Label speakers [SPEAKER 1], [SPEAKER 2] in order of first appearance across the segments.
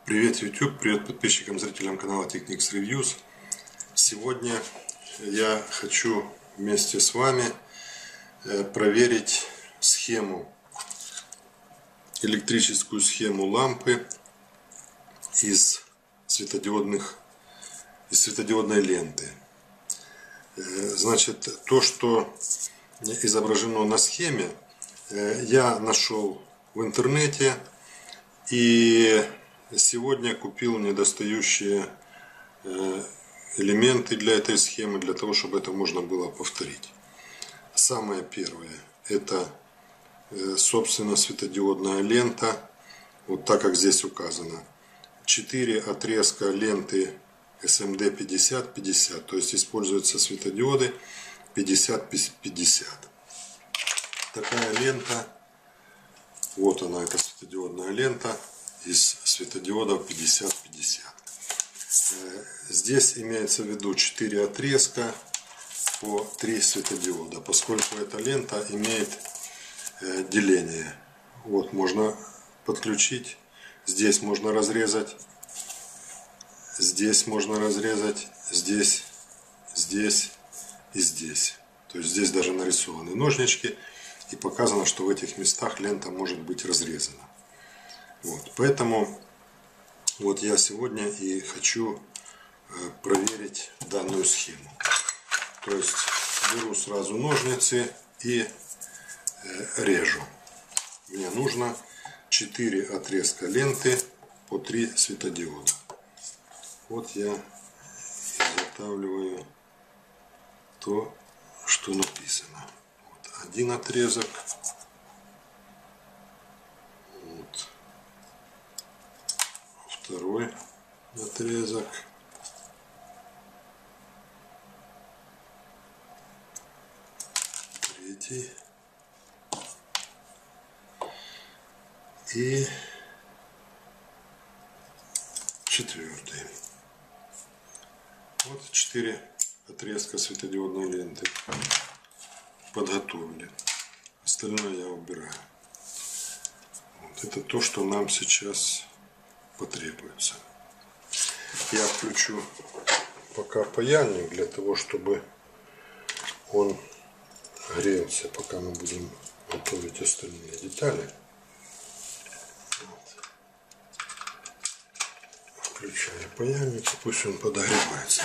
[SPEAKER 1] Привет, YouTube! Привет подписчикам, зрителям канала Technics Reviews. Сегодня я хочу вместе с вами проверить электрическую схему лампы из светодиодной ленты. Значит, то, что изображено на схеме, я нашел в интернете и сегодня купил недостающие элементы для этой схемы, для того, чтобы это можно было повторить. Самое первое — это собственно светодиодная лента, вот так как здесь указано. 4 отрезка ленты SMD 50-50, то есть используются светодиоды 50-50. Такая лента, вот она, эта светодиодная лента из светодиодов 50-50. Здесь имеется в виду 4 отрезка по 3 светодиода, поскольку эта лента имеет деление. Вот, можно подключить, здесь можно разрезать, здесь можно разрезать, здесь, здесь и здесь. То есть здесь даже нарисованы ножнички и показано, что в этих местах лента может быть разрезана. Вот, поэтому вот я сегодня и хочу проверить данную схему. То есть беру сразу ножницы и режу. Мне нужно 4 отрезка ленты по 3 светодиода. Вот я изготавливаю то, что написано. Вот один отрезок. Вот второй отрезок. Третий. И четвертый. Вот 4 отрезка светодиодной ленты подготовили. Остальное я убираю. Вот это то, что нам сейчас потребуется. Я включу пока паяльник для того, чтобы он грелся, пока мы будем готовить остальные детали. Вот. Включаю паяльник, пусть он подогревается.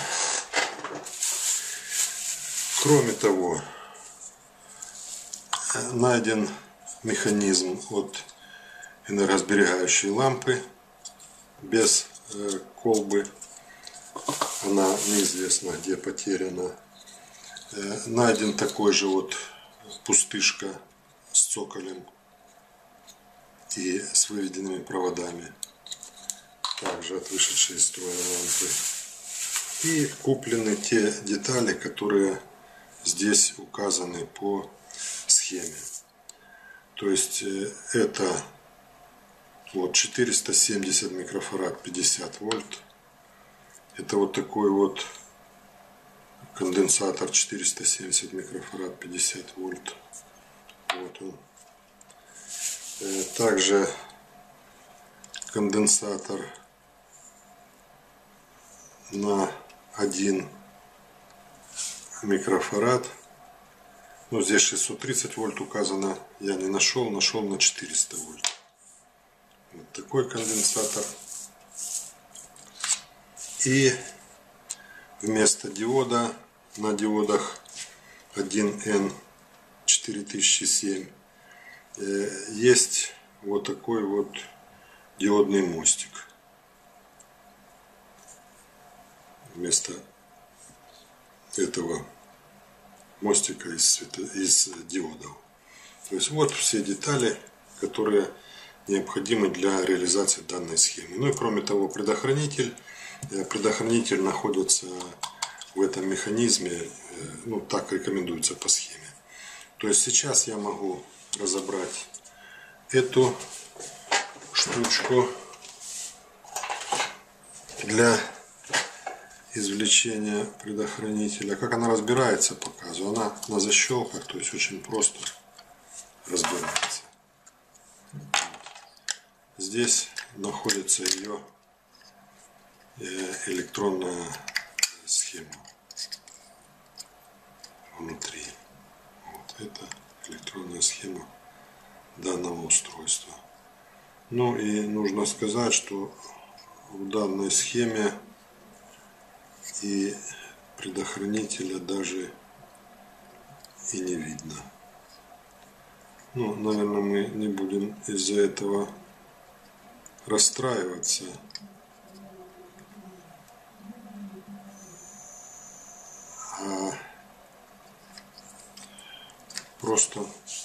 [SPEAKER 1] Кроме того, найден механизм от энергосберегающей лампы без колбы. Она неизвестно где потеряна. Найден такой же вот пустышка с цоколем и с выведенными проводами, также от вышедшей из строя лампы. И куплены те детали, которые здесь указаны по схеме. То есть это вот 470 микрофарад 50 вольт. Это вот такой вот конденсатор 470 микрофарад 50 вольт. Вот он. Также конденсатор на 1 микрофарад. Ну, здесь 630 вольт указано, я не нашел, нашел на 400 вольт. Вот такой конденсатор. И вместо диода на диодах 1N4007 есть вот такой вот диодный мостик. Вместо этого мостика из диодов. То есть вот все детали, которые необходимы для реализации данной схемы. Ну и кроме того, предохранитель находится в этом механизме, ну так рекомендуется по схеме. То есть сейчас я могу разобрать эту штучку для извлечения предохранителя. Как она разбирается, показываю. Она на защелках, то есть очень просто разбирается. Здесь находится ее электронная схема внутри. Вот это электронная схема данного устройства. Ну и нужно сказать, что в данной схеме и предохранителя даже и не видно. Ну, наверное, мы не будем из-за этого расстраиваться. А просто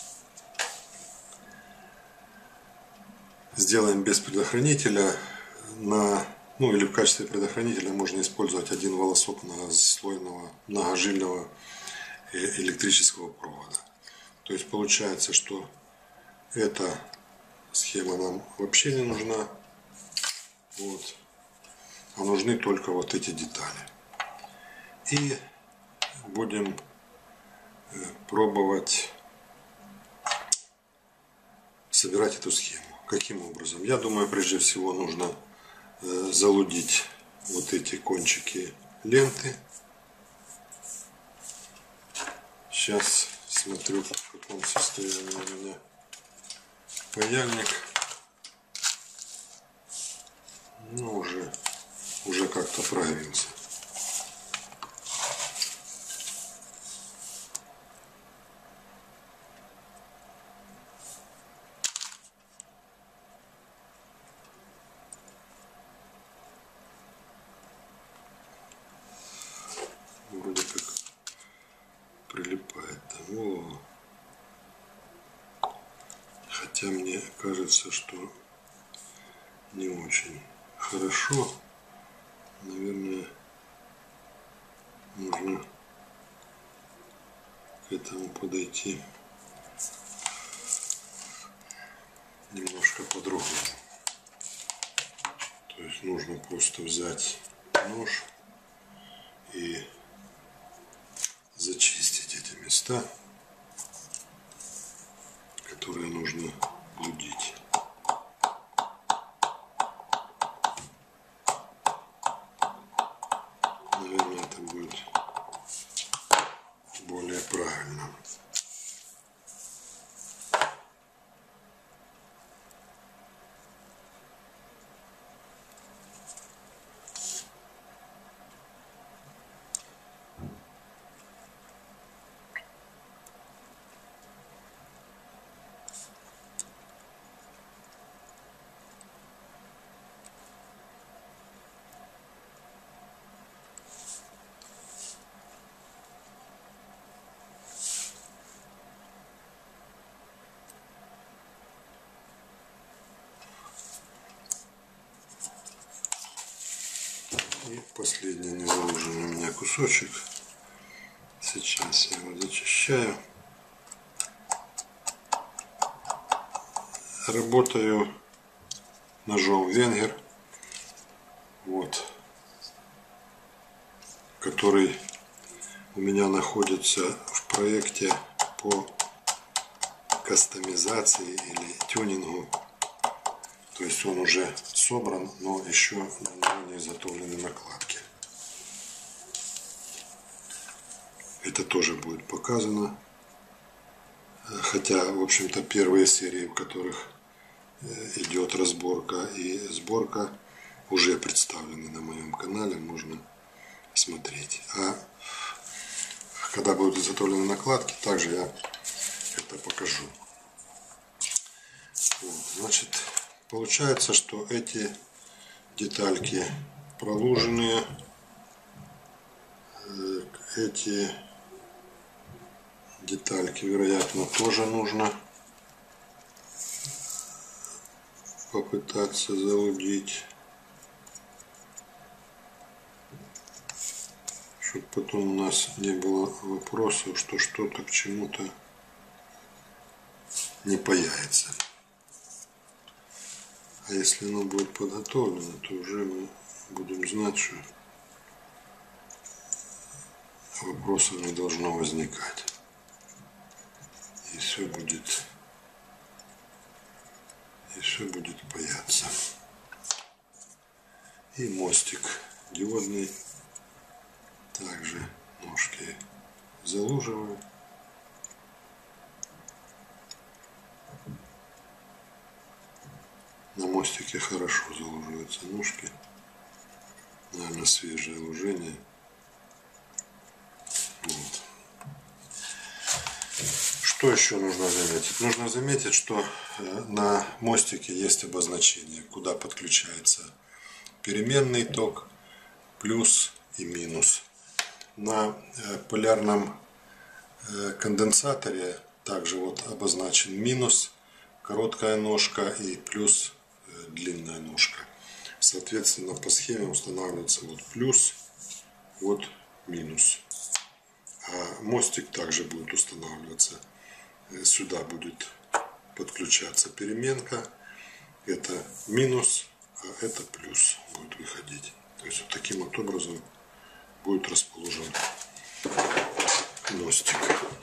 [SPEAKER 1] сделаем без предохранителя. Ну или в качестве предохранителя можно использовать один волосок многослойного многожильного электрического провода. То есть получается, что эта схема нам вообще не нужна. Вот. А нужны только вот эти детали. И будем пробовать собирать эту схему. Каким образом? Я думаю, прежде всего нужно залудить вот эти кончики ленты. Сейчас смотрю, в каком состоянии у меня паяльник. Ну, уже как-то прогрелся. Вроде как прилипает на голову. Хотя мне кажется, что не очень хорошо. Наверное, нужно к этому подойти немножко по-другому. То есть нужно просто взять нож и зачистить эти места, которые нужно лудить. Наверное, это будет более правильно. И последний незаложенный у меня кусочек. Сейчас я его зачищаю. Работаю ножом Венгер, вот, который у меня находится в проекте по кастомизации или тюнингу. То есть он уже собран, но еще на него не изготовлены накладки. Это тоже будет показано. Хотя, в общем-то, первые серии, в которых идет разборка и сборка, уже представлены на моем канале, можно смотреть. А когда будут изготовлены накладки, также я это покажу. Вот, значит, получается, что эти детальки пролуженные, эти детальки, вероятно, тоже нужно попытаться залудить, чтобы потом у нас не было вопросов, что что-то к чему-то не паяется. А если оно будет подготовлено, то уже мы будем знать, что вопросов не должно возникать. И все будет паяться. И мостик диодный. Также ножки залуживаю. На мостике хорошо залуживаются ножки. Наверное, свежее лужение. Вот. Что еще нужно заметить? Нужно заметить, что на мостике есть обозначение, куда подключается переменный ток, плюс и минус. На полярном конденсаторе также вот обозначен минус, короткая ножка, и плюс длинная ножка. Соответственно, по схеме устанавливается вот плюс, вот минус. А мостик также будет устанавливаться. Сюда будет подключаться переменка. Это минус, а это плюс будет выходить. То есть вот таким вот образом будет расположен мостик.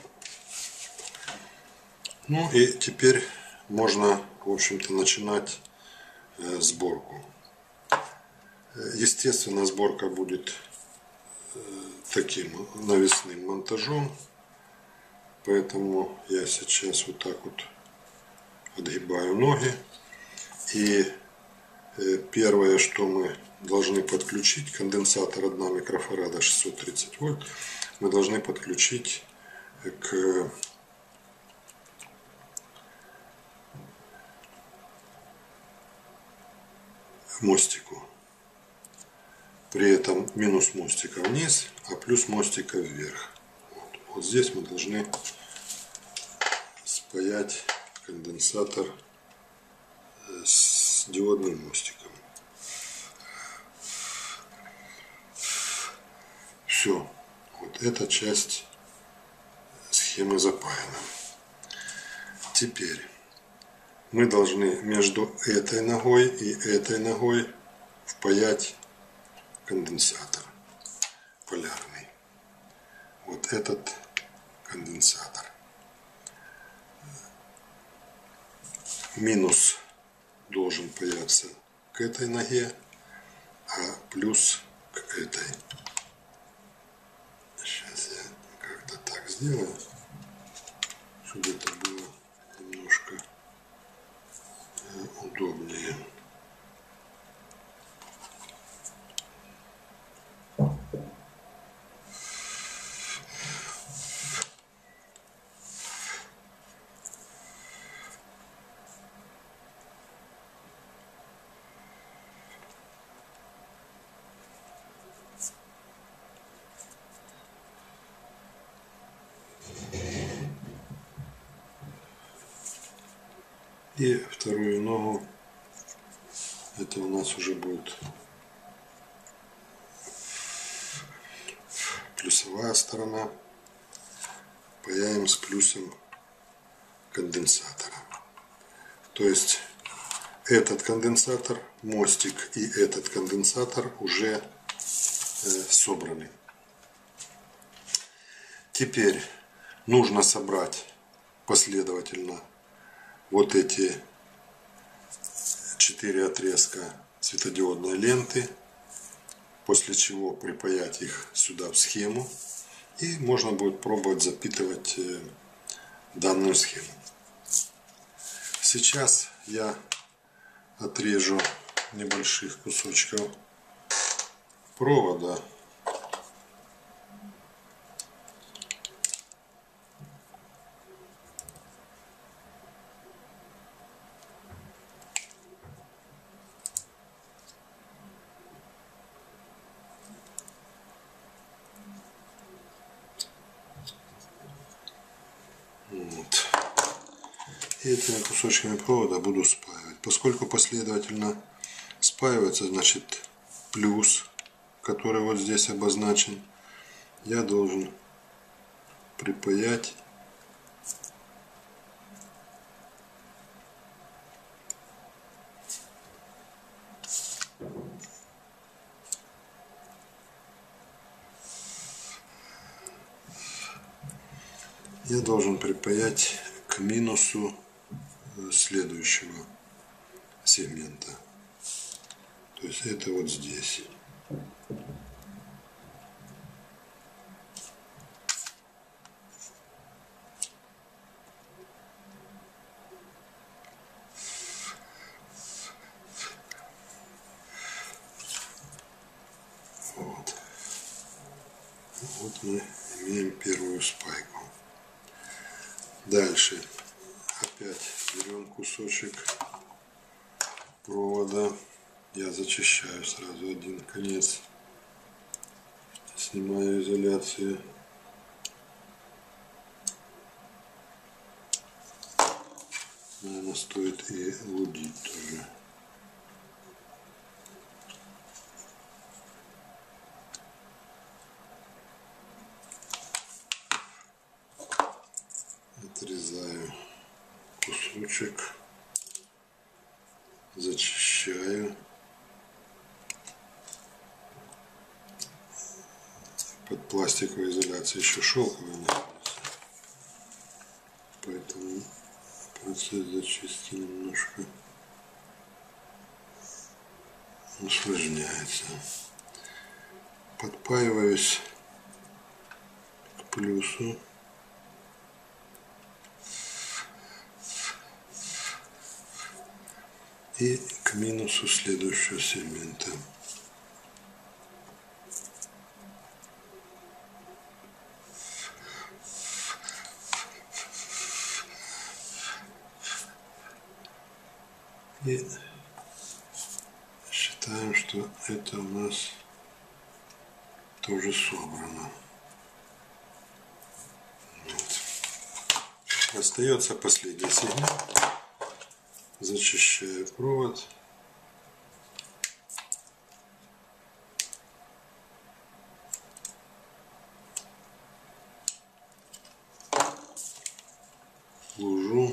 [SPEAKER 1] Ну и теперь можно, в общем-то, начинать сборку. Естественно, сборка будет таким навесным монтажом. Поэтому я сейчас вот так вот отгибаю ноги. И первое, что мы должны подключить, конденсатор 1 микрофарада 630 вольт, мы должны подключить к мостику. При этом минус мостика вниз, а плюс мостика вверх. Вот здесь мы должны спаять конденсатор с диодным мостиком. Все. Вот эта часть схемы запаяна. Теперь мы должны между этой ногой и этой ногой впаять конденсатор полярный. Вот этот конденсатор. Минус должен паяться к этой ноге, а плюс к этой. Сейчас я как-то так сделаю, чтобы это было немножко удобнее. И вторую ногу, это у нас уже будет плюсовая сторона. Паяем с плюсом конденсатора. То есть этот конденсатор, мостик и этот конденсатор уже собраны. Теперь нужно собрать последовательно вот эти 4 отрезка светодиодной ленты, после чего припаять их сюда в схему, и можно будет пробовать запитывать данную схему. Сейчас я отрежу небольших кусочков провода. Вот. И этими кусочками провода буду спаивать. Поскольку последовательно спаивается, значит плюс, который вот здесь обозначен, я должен припаять к минусу следующего сегмента. То есть это вот здесь. Вот мы имеем первую спайку. Дальше опять берем кусочек провода. Я зачищаю сразу один конец. Снимаю изоляцию. Наверное, стоит и лудить тоже. Отрезаю кусочек, зачищаю. Под пластиковой изоляцией еще шелковая находится, поэтому процесс зачистки немножко усложняется. Подпаиваюсь к плюсу. И к минусу следующего сегмента. И считаем, что это у нас тоже собрано. Вот. Остается последний сегмент. Зачищаю провод. Лужу.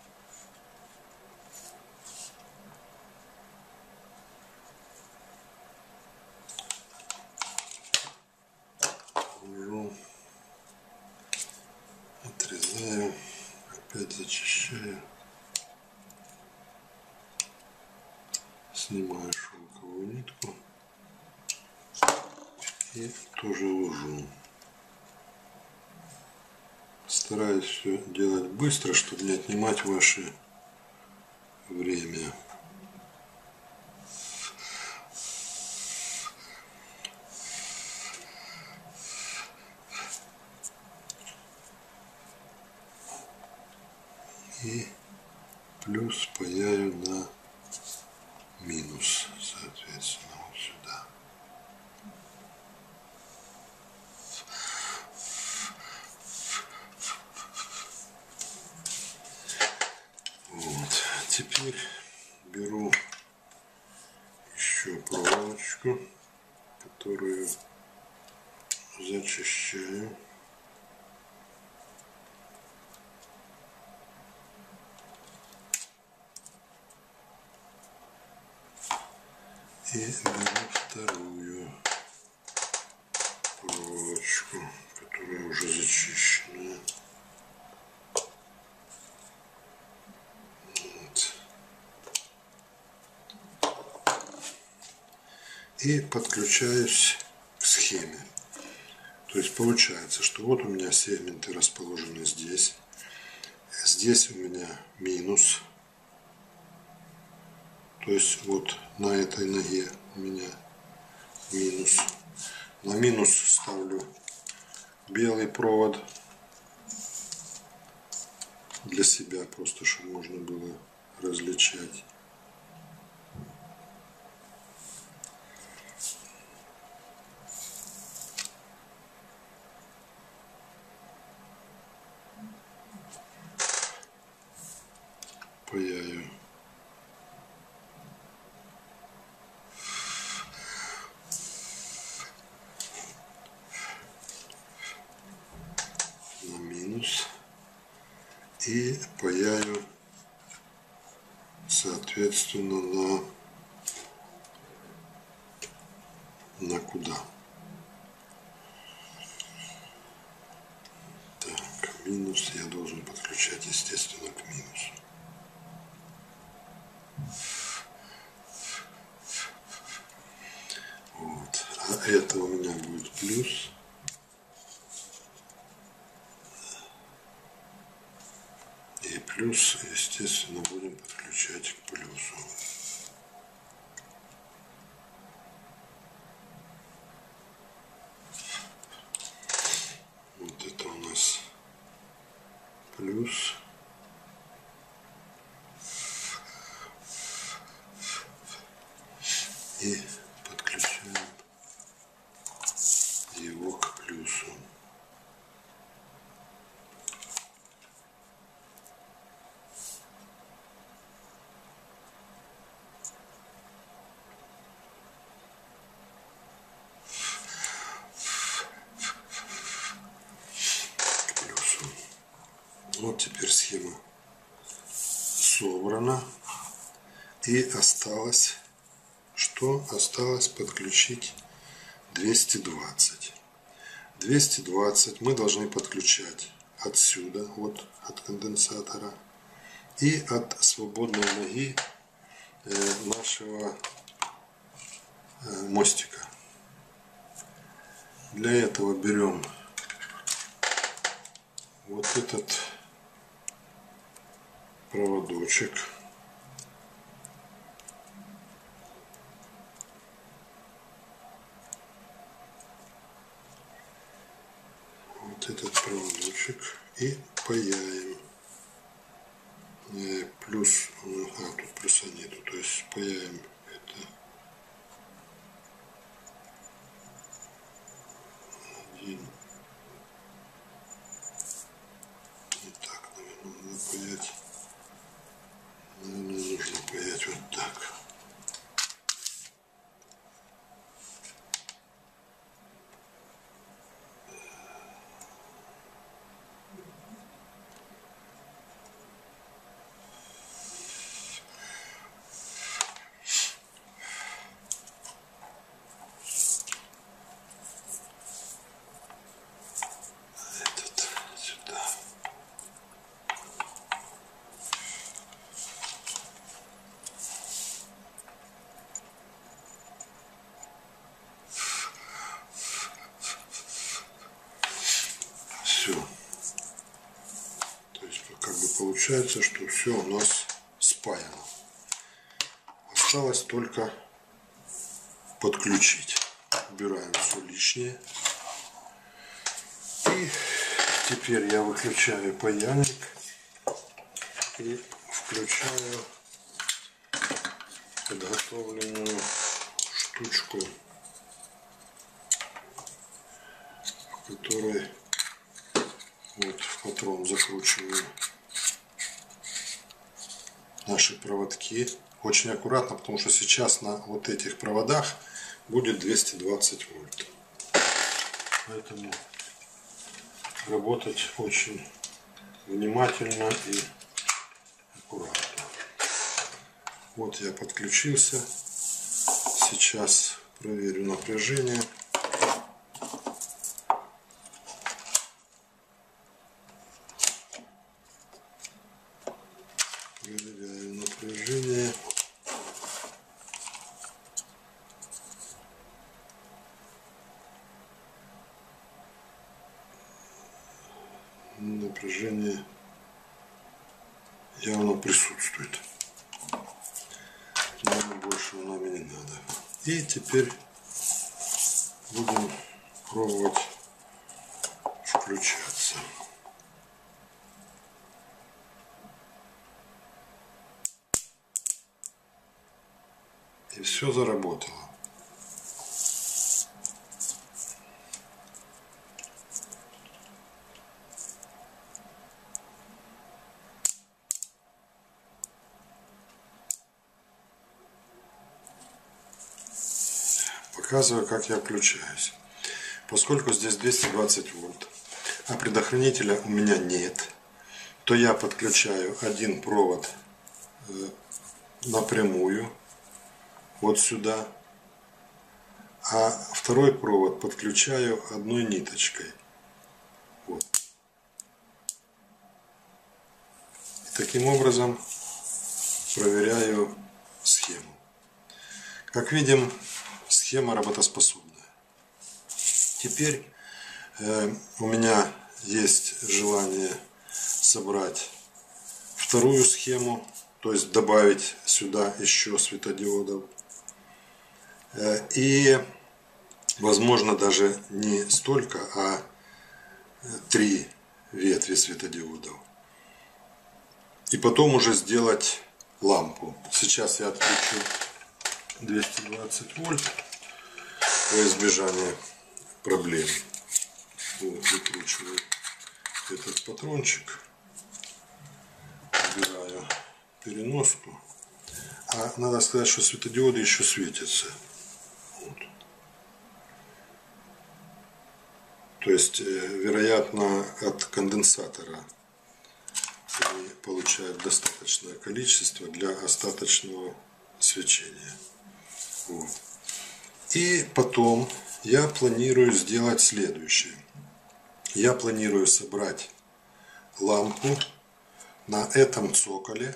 [SPEAKER 1] Отрезаю. Опять зачищаю. Снимаю шелковую нитку и тоже лужу. Стараюсь все делать быстро, чтобы не отнимать ваше время. И плюс паяю на минус, соответственно, вот сюда. Вот. Теперь беру еще проволочку, которую зачищаю. И беру вторую проволочку, которая уже зачищенная. Вот. И подключаюсь к схеме. То есть получается, что вот у меня сегменты расположены здесь. Здесь у меня минус. То есть вот на этой ноге у меня минус. На минус ставлю белый провод для себя, просто чтобы можно было различать. Паяю на минус и паяю соответственно на куда. Так, минус я должен подключать, естественно, к минусу. Вот. это у меня будет плюс. И плюс, естественно, будем подключать к плюсу. Вот это у нас плюс. И подключаем его к плюсу. Вот теперь схема собрана. И осталось, что? Осталось подключить 220. 220 мы должны подключать отсюда, вот от конденсатора, и от свободной ноги нашего мостика. Для этого берем вот этот проводочек. Вот этот проводочек и паяем. Плюс, тут плюса нету, то есть паяем это один. Не так, наверное, надо паять. Наверное, нужно паять вот так. Все. То есть как бы получается, что все у нас спаяно. Осталось только подключить. Убираем все лишнее. И теперь я выключаю паяльник и включаю подготовленную штучку, в которой вот в патрон закручиваю наши проводки. Очень аккуратно, потому что сейчас на вот этих проводах будет 220 вольт. Поэтому работать очень внимательно и аккуратно. Вот я подключился. Сейчас проверю напряжение. Проверяю напряжение. Напряжение явно присутствует. Наверное, большего нам и не надо. И теперь будем пробовать включаться. И все заработало. Показываю, как я включаюсь. Поскольку здесь 220 вольт, а предохранителя у меня нет, то я подключаю один провод напрямую вот сюда, а второй провод подключаю одной ниточкой. Вот. И таким образом проверяю схему. Как видим, схема работоспособная. Теперь у меня есть желание собрать вторую схему, то есть добавить сюда еще светодиодов. И возможно даже не столько, а 3 ветви светодиодов. И потом уже сделать лампу. Сейчас я отключу 220 вольт во избежание проблем. Вот, выкручиваю этот патрончик, убираю переноску. А надо сказать, что светодиоды еще светятся. Вот. То есть, вероятно, от конденсатора они получают достаточное количество для остаточного свечения. Вот. И потом я планирую сделать следующее. Я планирую собрать лампу на этом цоколе,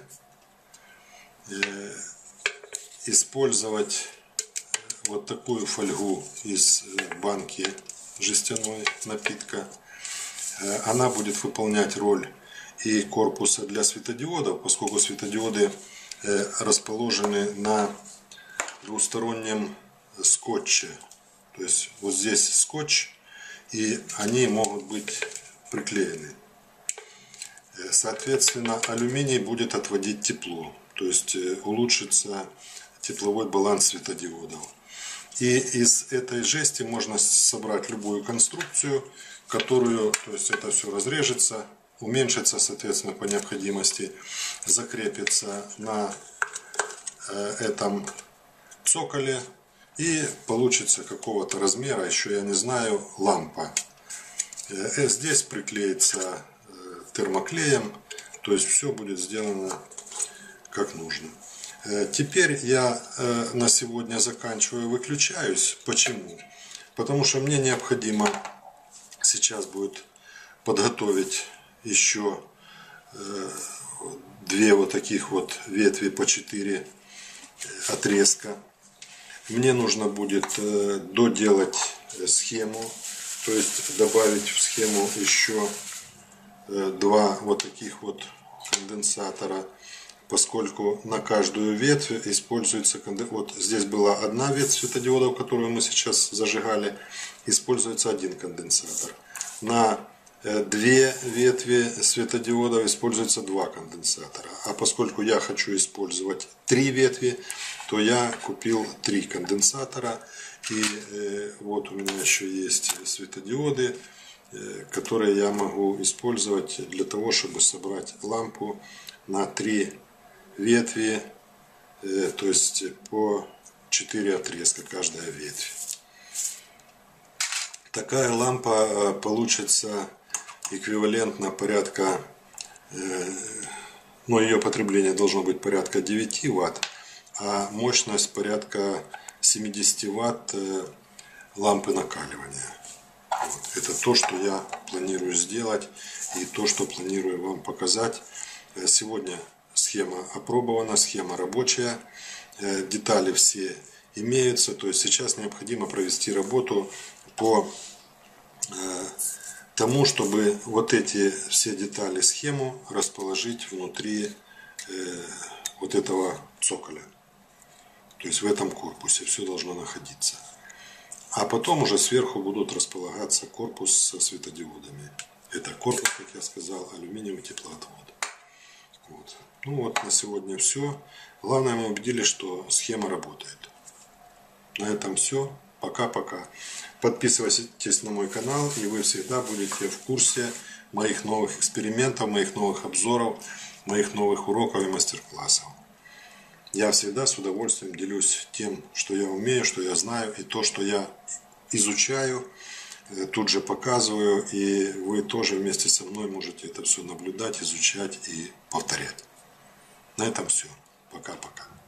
[SPEAKER 1] использовать вот такую фольгу из банки жестяной напитка. Она будет выполнять роль и корпуса для светодиодов, поскольку светодиоды расположены на двустороннем скотче. То есть вот здесь скотч, и они могут быть приклеены. Соответственно, алюминий будет отводить тепло, то есть улучшится тепловой баланс светодиодов. И из этой жести можно собрать любую конструкцию, которую, то есть это все разрежется, уменьшится, соответственно, по необходимости, закрепится на этом цоколе и получится какого-то размера, еще я не знаю, лампа. Здесь приклеится термоклеем, то есть все будет сделано как нужно. Теперь я на сегодня заканчиваю, выключаюсь. Почему? Потому что мне необходимо сейчас будет подготовить еще 2 вот таких вот ветви по 4 отрезка. Мне нужно будет доделать схему, то есть добавить в схему еще 2 вот таких вот конденсатора, поскольку на каждую ветвь используется, вот здесь была одна ветвь светодиодов, которую мы сейчас зажигали, используется 1 конденсатор. На 2 ветви светодиодов используется 2 конденсатора. А поскольку я хочу использовать 3 ветви, то я купил 3 конденсатора. И вот у меня еще есть светодиоды, которые я могу использовать для того, чтобы собрать лампу на 3 ветви, то есть по 4 отрезка каждая ветвь. Такая лампа получится эквивалентно порядка, но ее потребление должно быть порядка 9 Вт, а мощность порядка 70 Вт лампы накаливания. Вот. Это то, что я планирую сделать и то, что планирую вам показать. Сегодня схема опробована, схема рабочая, детали все имеются, то есть сейчас необходимо провести работу по тому, чтобы вот эти все детали, схему расположить внутри вот этого цоколя. То есть в этом корпусе все должно находиться. А потом уже сверху будут располагаться корпус со светодиодами. Это корпус, как я сказал, алюминиевый теплоотвод. Вот. Ну вот, на сегодня все. Главное, мы убедились, что схема работает. На этом все. Пока-пока. Подписывайтесь на мой канал, и вы всегда будете в курсе моих новых экспериментов, моих новых обзоров, моих новых уроков и мастер-классов. Я всегда с удовольствием делюсь тем, что я умею, что я знаю, и то, что я изучаю, тут же показываю, и вы тоже вместе со мной можете это все наблюдать, изучать и повторять. На этом все. Пока-пока.